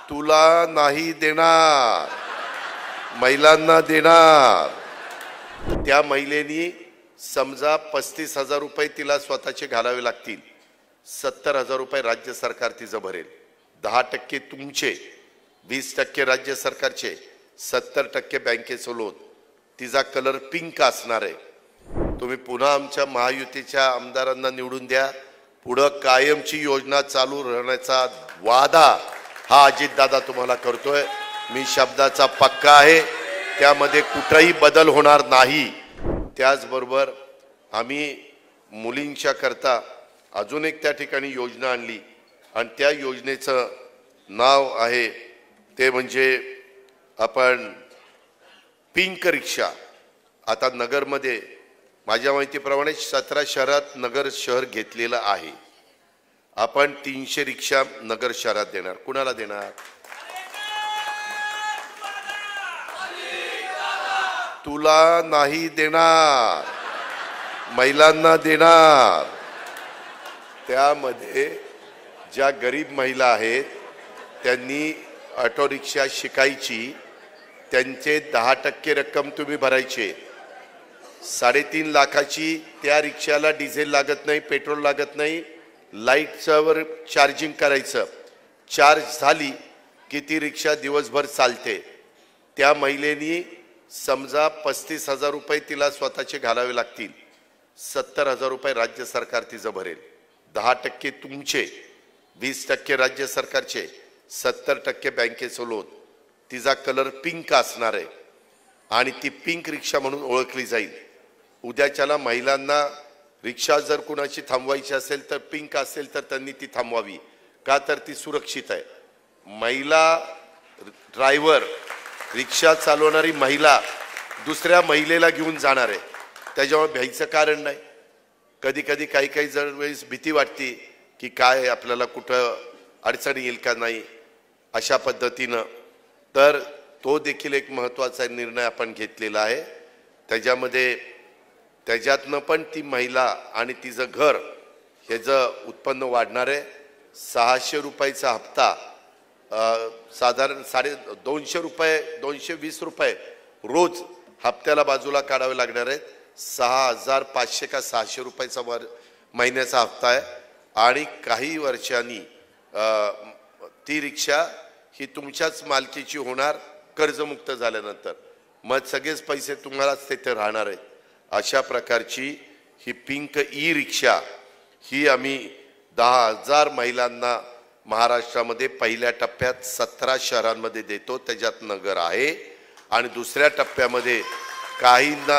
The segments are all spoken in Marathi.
तुला नाही देणार, महिलांना देणार। त्या महिलेनी समजा 35,000 रुपये तिला स्वतःचे घालावे लागतील, 70,000 रुपये राज्य सरकार तिचं भरेल। 10% तुमचे, 20% राज्य सरकारचे, 70% बँकेचं लोन। तिचा कलर पिंक असणार आहे। तुम्ही पुन्हा आमच्या महायुतीच्या आमदारांना निवडून द्या। पुढं कायमची योजना चालू राहण्याचा वादा हा अजितदादा तुम्हाला करतोय। मी शब्दाचा पक्का आहे, त्यामध्ये कुठलाही बदल होणार नाही। त्याचबरोबर आम्ही मुलींच्या करता अजून एक त्या ठिकाणी योजना आणली आणि त्या योजनेचं नाव आहे ते म्हणजे आपण पिंक रिक्षा। आता नगरमध्ये माझ्या माहितीप्रमाणे 17 शहरात नगर शहर घेतलेलं आहे। आपण 300 रिक्षा नगर शहरात देणार। कुणाला देणार? तुला नाही देणार, महिलांना देणार। त्यामध्ये ज्या गरीब महिला आहेत त्यांनी ऑटो रिक्षा शिकायची, त्यांचे 10% रक्कम तुम्ही भरायचे। 3.5 लाखाची त्या रिक्षाला डिझेल लागत नाही, पेट्रोल लागत नाही, लाईटवर चार्जिंग करायचं। चार्ज झाली की ती रिक्षा दिवसभर चालते। त्या महिलेनी समजा 35,000 रुपये तिला स्वतःचे घालावे लागतील, 70,000 रुपये राज्य सरकार तिचं भरेल। 10% तुमचे, 20% राज्य सरकारचे, 70% बँकेचं लोन। तिचा कलर पिंक असणार आहे आणि ती पिंक रिक्षा म्हणून ओळखली जाईल। उद्याच्याला महिलांना रिक्षा जर कुणाची थांबवायची असेल तर पिंक असेल तर त्यांनी ती थांबवावी, का तर ती सुरक्षित आहे। महिला ड्रायव्हर, रिक्षा चालवणारी महिला दुसऱ्या महिलेला घेऊन जाणार आहे, त्याच्यामुळे भ्यायचं कारण नाही। कधी कधी काही जर वेळेस भीती वाटते की काय आपल्याला कुठं अडचण येईल का नाही अशा पद्धतीनं, तर तो देखील एक महत्त्वाचा निर्णय आपण घेतलेला आहे। त्याच्यातनं पण ती महिला आणि तिचं घर ह्याचं उत्पन्न वाढणार आहे। 600 रुपयाचा हप्ता साधारण 250 रुपये, 220 रुपये रोज हप्त्याला बाजूला काढावे लागणार आहेत। 6,500 का 600 रुपयाचा महिन्याचा हप्ता आहे आणि काही वर्षांनी ती रिक्षा ही तुमच्याच मालकीची होणार कर्जमुक्त झाल्यानंतर। मग सगळेच पैसे तुम्हालाच तिथे राहणार आहेत। अशा प्रकारची ही पिंक ई रिक्षा ही आम्ही 10,000 महिलांना महाराष्ट्रामध्ये पहिल्या टप्प्यात 17 शहरांमध्ये देतो, त्याच्यात नगर आहे। आणि दुसऱ्या टप्प्यामध्ये काहींना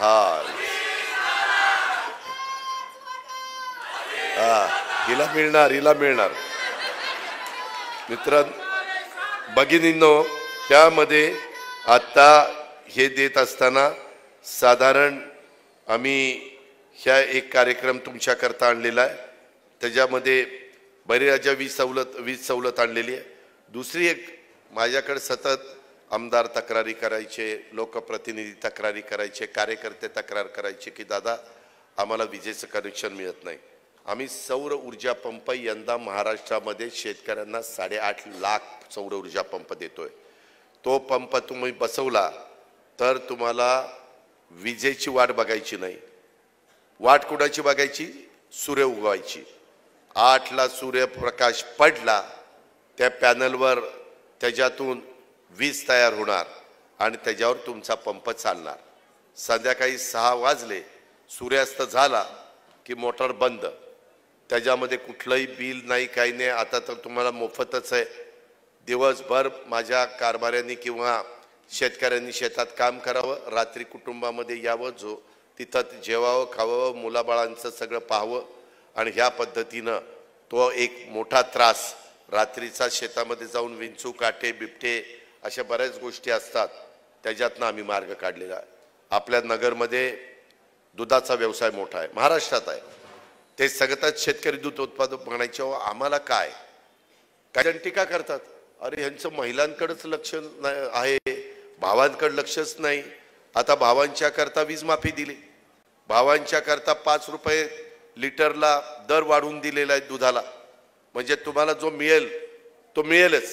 हिला मिळणार मित्रांनो, भगिनींनो, त्यामध्ये आता हे देत असताना साधारण आम्ही ह्या एक कार्यक्रम तुमच्याकरता आणलेला आहे। त्याच्यामध्ये बरेच 20 सवलत आणलेली आहे। दुसरी एक, माझ्याकडे सतत आमदार तक्रारी करायचे, लोकप्रतिनिधी तक्रारी करायचे, कार्यकर्ते तक्रार करायचे की दादा आम्हाला विजेचं कनेक्शन मिळत नाही। आम्ही सौर ऊर्जा पंप यंदा महाराष्ट्रामध्ये शेतकऱ्यांना 8.5 लाख सौर ऊर्जा पंप देतोय। तो पंप तुम्ही बसवला तर तुम्हाला विजेची वाट बघायची नाही। वाट कुणाची बघायची? सूर्य उगवायची। 8 ला सूर्यप्रकाश पडला, त्या पॅनलवर त्याच्यातून वीज तयार होणार आणि त्याच्यावर तुमचा पंप चालणार। संध्याकाळी 6 वाजले, सूर्यास्त झाला की मोटर बंद, त्याच्यामध्ये कुठलंही बिल नाही, काही नाही। आता तर तुम्हाला मोफतच आहे। दिवसभर माझ्या कारभाऱ्यांनी किंवा शेतकऱ्यांनी शेतात काम करावं, रात्री कुटुंबामध्ये यावं, तिथं जेवावं, खावं, मुलाबाळांचं सगळं पाहावं आणि ह्या पद्धतीनं तो एक मोठा त्रास रात्रीचा शेतामध्ये जाऊन विंचू, काटे, बिबटे अशा बऱ्याच गोष्टी असतात, त्याच्यातनं आम्ही मार्ग काढलेला आहे। आपल्या नगरमध्ये दुधाचा व्यवसाय मोठा आहे, महाराष्ट्रात आहे। ते सगळ्यात शेतकरी दूध उत्पादक म्हणायचे, आम्हाला काय जण टीका करतात, अरे ह्यांचं महिलांकडेच लक्ष आहे, भावांकडे लक्षच नाही। आता भावांच्या करता वीज माफी दिली, भावांच्या करता 5 रुपये लिटरला दर वाढवून दिलेला आहे दुधाला, म्हणजे तुम्हाला जो मिळेल तो मिळेलच।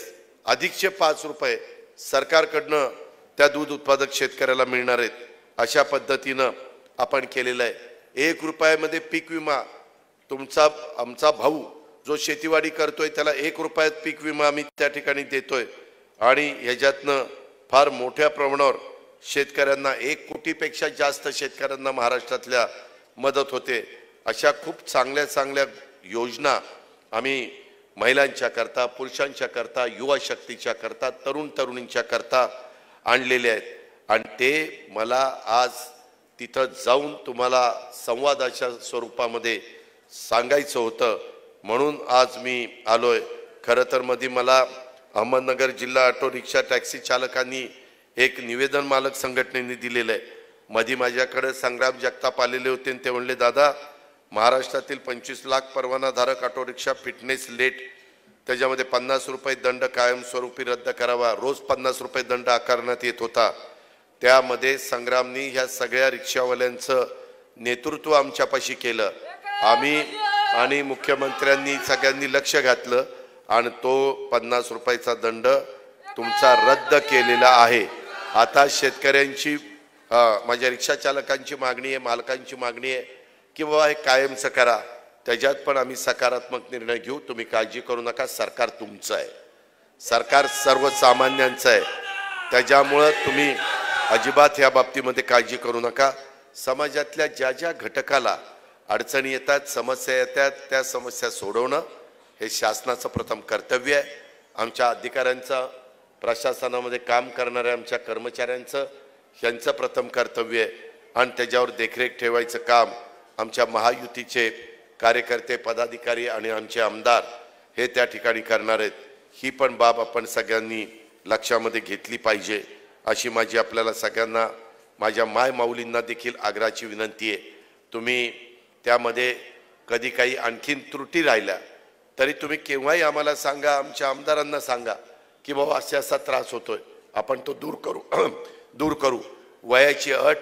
अधिकचे 5 रुपये सरकारकडनं त्या दूध उत्पादक शेतकऱ्याला मिळणार आहेत अशा पद्धतीनं आपण केलेलं आहे। 1 रुपयामध्ये पीक विमा तुमचा आमचा भाऊ जो शेतीवाडी करतोय त्याला 1 रुपयात पीक विमा आम्ही त्या ठिकाणी देतोय आणि ह्याच्यातनं फार मोठ्या प्रमाणावर शेतकऱ्यांना 1 कोटीपेक्षा जास्त शेतकऱ्यांना महाराष्ट्रातल्या मदत होते। अशा खूप चांगल्या चांगल्या योजना आम्ही महिलांच्या करता, पुरुषांच्या करता, युवा शक्तीच्या करता, तरुण तरुणींच्या करता आणलेले आहेत आणि ते मला आज तिथं जाऊन तुम्हाला संवादाच्या स्वरूपामध्ये सांगायचं होतं म्हणून आज मी आलोय। खरं तर मध्ये मला अहमदनगर जिल्हा ऑटो रिक्षा टॅक्सी चालकांनी एक निवेदन मालक संघटनेने दिलेलं आहे। मध्ये माझ्याकडे संग्राम जगताप आलेले होते आणि ते म्हणले दादा महाराष्ट्रातील 25 लाख परवानाधारक ऑटो रिक्षा फिटनेस लेट त्याच्यामध्ये 50 रुपये दंड कायमस्वरूपी रद्द करावा, रोज 50 रुपये दंड आकारण्यात येत होता। त्यामध्ये संग्रामनी ह्या सगळ्या रिक्षावाल्यांचं नेतृत्व आमच्यापाशी केलं आम्ही आणि मुख्यमंत्र्यांनी सगळ्यांनी लक्ष घातलं आणि तो 50 रुपयाचा दंड तुमचा रद्द केलेला आहे। आता शेतकऱ्यांची माझ्या रिक्षा चालकांची मागणी आहे, मालकांची मागणी आहे की बाबा हे कायमचं करा, त्याच्यात पण आम्ही सकारात्मक निर्णय घेऊ, तुम्ही काळजी करू नका, सरकार तुमचं आहे, सरकार सर्वसामान्यांचं आहे, त्याच्यामुळं तुम्ही अजिबात या बाबतीमध्ये काळजी करू नका। समाजातल्या ज्या ज्या घटकाला अडचणी येतात, समस्या येतात, त्या समस्या सोडवणं हे शासनाचं प्रथम कर्तव्य आहे। आमच्या अधिकाऱ्यांचं, प्रशासनामध्ये काम करणाऱ्या आमच्या कर्मचाऱ्यांचं यांचं प्रथम कर्तव्य आहे आणि त्याच्यावर देखरेख ठेवायचं काम आमच्या महायुतीचे कार्यकर्ते, पदाधिकारी आणि आमचे आमदार हे त्या ठिकाणी करणार आहेत। ही पण बाब आपण सगळ्यांनी लक्षामध्ये घेतली पाहिजे अशी माझी आपल्याला सगळ्यांना, माझ्या माय माऊलींना देखील आग्रहाची विनंती आहे। तुम्ही त्यामध्ये कधी काही आणखीन त्रुटी राहिल्या तरी तुम्ही केव्हाही आम्हाला सांगा, आमच्या आमदारांना सांगा की बाबा असा त्रास होतोय, आपण तो दूर करू। वयाची अट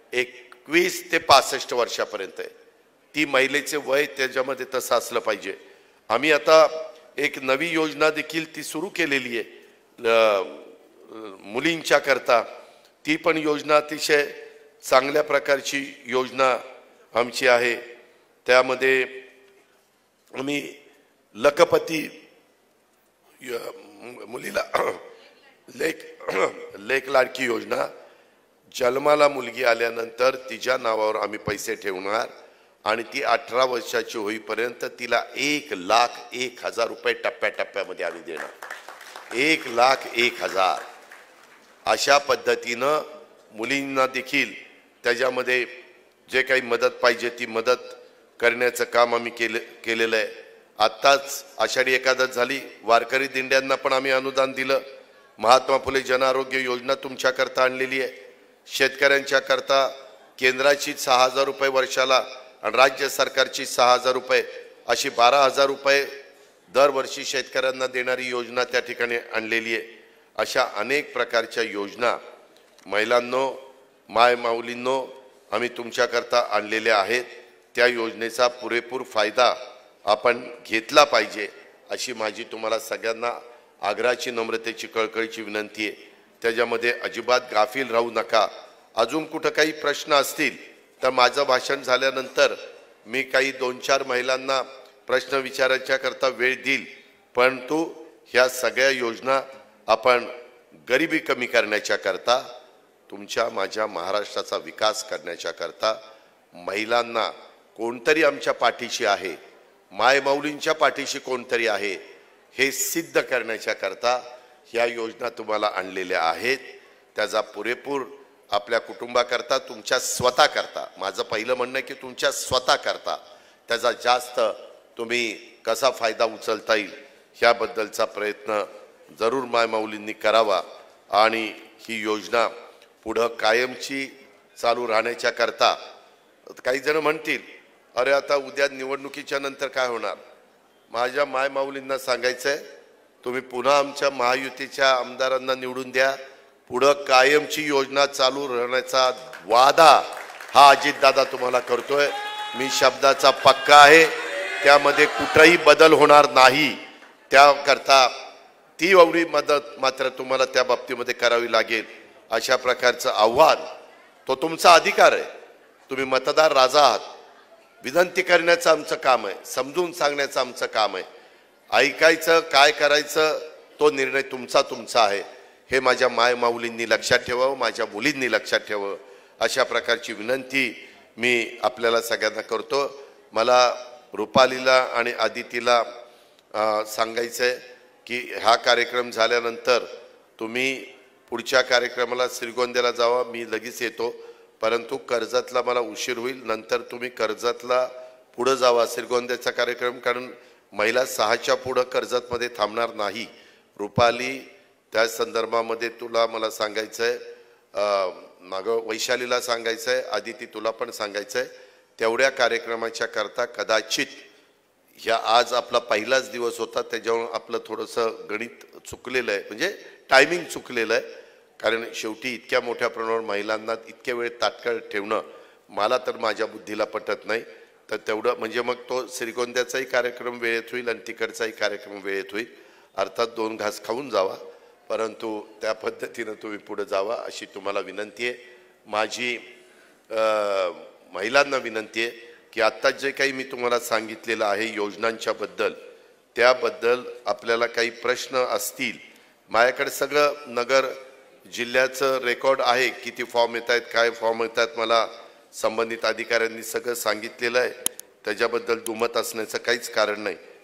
21 ते 65 वर्षापर्यंत आहे, ती महिलेचे वय त्याच्यामध्ये तसं असलं पाहिजे। आम्ही आता एक नवी योजना देखील ती सुरू केलेली आहे मुलींच्या करता, ती पण योजना अतिशय चांगल्या प्रकारची योजना आमची आहे। त्यामध्ये आम्ही लखपती मुलीला लेक लाडकी योजना, जन्माला मुलगी आल्यानंतर तिच्या नावावर आम्ही पैसे ठेवणार आणि ती 18 वर्षाची होईपर्यंत तिला 1,01,000 रुपये टप्प्याटप्प्यामध्ये आम्ही देणार, 1,01,000 अशा पद्धतीनं मुलींना देखील त्याच्यामध्ये जे काही मदत पाहिजे ती मदत करण्याचं काम आम्ही केलेलं आहे। आत्ताच आषाढी एकादश झाली, वारकरी दिंड्यांना पण आम्ही अनुदान दिलं, महात्मा फुले जन आरोग्य योजना तुमच्याकरता आणलेली आहे, शेतकऱ्यांच्या करता केंद्राची 6,000 रुपये वर्षाला आणि राज्य सरकारची 6,000 रुपये अशी 12,000 रुपये दरवर्षी शेतकऱ्यांना देणारी योजना त्या ठिकाणी आणलेली आहे। अशा अनेक प्रकारच्या योजना महिलांनो, माय माऊलींनो आम्ही तुमच्याकरता आणलेल्या आहेत। त्या योजनेचा पुरेपूर फायदा आपण घेतला पाहिजे अशी माझी तुम्हाला सगळ्यांना आग्रहाची, नम्रतेची, कळकळीची विनंती आहे। त्याच्यामध्ये अजिबात गाफील राहू नका। अजून कुठं काही प्रश्न असतील तर माझं भाषण झाल्यानंतर मी काही 2-4 महिलांना प्रश्न विचारायच्या करता वेळ देईल, परंतु ह्या सगळ्या योजना आपण गरिबी कमी करण्याच्या करता, तुमच्या माझ्या महाराष्ट्राचा विकास करण्याच्या करता, महिलांना कोणतरी आमच्या पाठीशी आहे, माय माऊलींच्या पाठीशी कोणतरी आहे हे सिद्ध करण्याच्या करता ह्या योजना तुम्हाला आणलेल्या आहेत। त्याचा पुरेपूर आपल्या कुटुंबाकरता, तुमच्या स्वतः करता, माझं पहिलं म्हणणं आहे की तुमच्या स्वतः करता त्याचा जास्त तुम्ही कसा फायदा उचलता येईल ह्याबद्दलचा प्रयत्न जरूर माय माऊलींनी करावा आणि ही योजना पुढं कायमची चालू राहण्याच्या करता। काही जण म्हणतील अरे आता उद्या निवडणुकीच्या नंतर काय होणार, माझ्या माय माऊलींना सांगायचंय तुम्ही पुन्हा आमच्या महायुतीच्या आमदारांना निवडून द्या, पुढं कायमची योजना चालू राहण्याचा वादा हा अजितदादा तुम्हाला करतोय। मी शब्दाचा पक्का आहे, त्यामध्ये कुठलाही बदल होणार नाही। त्याकरता ती एवढी मदत मात्र तुम्हाला त्या बाबतीमध्ये करावी लागेल अशा प्रकारचं आव्हान, तो तुमचा अधिकार आहे. तुम्ही मतदार राजा आहात. विनंती करण्याचं आमचं काम आहे, समजून सांगण्याचं आमचं काम आहे. ऐकायचं काय करायचं तो निर्णय तुमचा आहे. हे माझ्या मायमाऊलींनी लक्षात ठेवावं, माझ्या मुलींनी लक्षात ठेवावं. अशा प्रकारची विनंती मी आपल्याला सगळ्यांना करतो. मला रुपालीला आणि आदितीला सांगायचं आहे की हा कार्यक्रम झाल्यानंतर तुम्ही पुढच्या कार्यक्रमाला श्रीगोंद्याला जावा. मी लगेच येतो, परंतु कर्जतला मला उशीर होईल. नंतर तुम्ही कर्जतला पुढं जावा श्रीगोंद्याचा कार्यक्रम, कारण महिला 6च्या पुढं कर्जतमध्ये थांबणार नाही. रुपाली त्या संदर्भामध्ये तुला मला सांगायचं आहे, मागं वैशालीला सांगायचं आहे, आदिती तुला पण सांगायचं आहे. तेवढ्या कार्यक्रमाच्या करता कदाचित ह्या आज आपला पहिलाच दिवस होता, त्याच्यावर आपलं थोडंसं गणित चुकलेलं आहे, म्हणजे टायमिंग चुकलेलं आहे. कारण शेवटी इतक्या मोठ्या प्रमाणावर महिलांना इतक्या वेळ तात्काळ ठेवणं मला तर माझ्या बुद्धीला पटत नाही. तर तेवढं म्हणजे मग तो श्रीगोंद्याचाही कार्यक्रम वेळेत होईल आणि तिकडचाही कार्यक्रम वेळेत होईल. अर्थात 2 घास खाऊन जावा, परंतु त्या पद्धतीनं तुम्ही पुढे जावा अशी तुम्हाला विनंती आहे. माझी महिलांना विनंती आहे की आत्ता जे काही मी तुम्हाला सांगितलेलं आहे योजनांच्या बद्दल, त्याबद्दल आपल्याला काही प्रश्न असतील, माझ्याकडे सगळं नगर जिल्ह्याचं रेकॉर्ड आहे. किती फॉर्म येत आहेत, काय फॉर्म येत आहेत, मला संबंधित अधिकाऱ्यांनी सगळं सांगितलेलं आहे. त्याच्याबद्दल दुमत असण्याचं काहीच कारण नाही.